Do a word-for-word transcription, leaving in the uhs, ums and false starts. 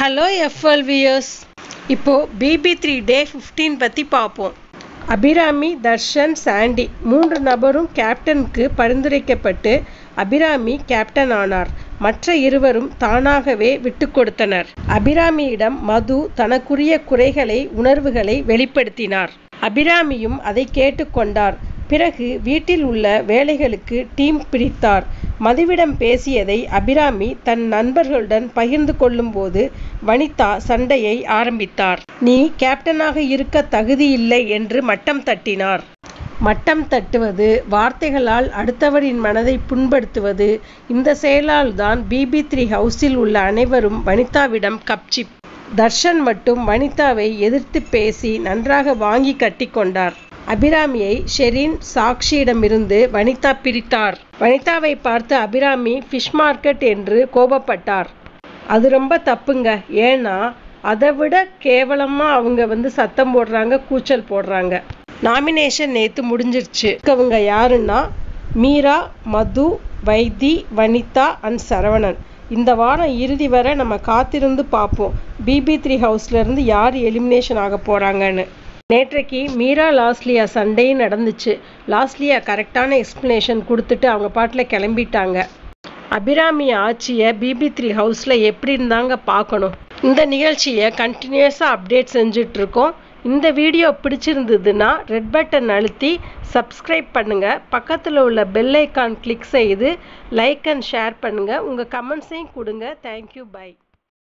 Hello FWorld viewers. இப்போ B B three day fifteen பற்றி பார்ப்போம். அபிராமி, தர்ஷன், சாண்டி மூன்று நபரும் கேப்டனுக்கு பரிந்துரைக்கப்பட்டு அபிராமி கேப்டன் ஆனார். மற்ற இருவரும் தானாகவே விட்டு கொடுத்தனர். அபிராமியிடம் மது தனக்குரிய குறைகளை உணர்வுகளை வெளிப்படுத்தினார். அபிராமியும் அதை கேட்டுக்கொண்டார். பிறகு வீட்டில் உள்ள வேலைகளுக்கு டீம் பிரித்தார். மதுவிடம் பேசியதை அபிராமி தன் நண்பர்களுடன் பகிர்ந்து கொள்ளும் போது வனிதா சண்டையை ஆரம்பித்தார். நீ கேப்டனாக இருக்க தகுதியில்லை என்று மட்டம் தட்டினார். மட்டம் தட்டுவது, வார்த்தைகளால் அடுத்தவரின் மனதை புண்படுத்துவது, இந்த செயலால் தான் B B three ஹவுஸில் உள்ள அனைவரும் வனிதாவிடம் கப்சிப். தர்ஷன் மட்டும் வனிதாவை எதிர்த்து பேசி நன்றாக வாங்கி கட்டி கொண்டார். அபிராமியை ஷெரீன், சாக்ஷியிடமிருந்து வனிதா பிரித்தார். வனிதாவை பார்த்து அபிராமி ஃபிஷ் மார்க்கெட் என்று கோபப்பட்டார். அது ரொம்ப தப்புங்க. ஏன்னா அதை விட கேவலமாக அவங்க வந்து சத்தம் போடுறாங்க, கூச்சல் போடுறாங்க. நாமினேஷன் நேற்று முடிஞ்சிருச்சு. அவங்க யாருன்னா மீரா, மது, வைத்தி, வனிதா அண்ட் சரவணன். இந்த வாரம் இறுதி வரை நம்ம காத்திருந்து பார்ப்போம் B B three ஹவுஸ்லேருந்து யார் எலிமினேஷன் ஆக போகிறாங்கன்னு. நேற்றைக்கு மீரா லாஸ்லியா சண்டையும் நடந்துச்சு. லாஸ்லியா கரெக்டான எக்ஸ்ப்ளனேஷன் கொடுத்துட்டு அவங்க பாட்டில் கிளம்பிட்டாங்க. அபிராமி ஆட்சியை B B three ஹவுஸில் எப்படி இருந்தாங்க பார்க்கணும். இந்த நிகழ்ச்சியை கண்டினியூஸாக அப்டேட் செஞ்சிட்ருக்கோம். இந்த வீடியோ பிடிச்சிருந்ததுன்னா ரெட் பட்டன் அழுத்தி சப்ஸ்கிரைப் பண்ணுங்கள். பக்கத்தில் உள்ள பெல் ஐக்கான் கிளிக் செய்து லைக் அண்ட் ஷேர் பண்ணுங்கள். உங்கள் கமெண்ட்ஸையும் கொடுங்க. Thank you, by.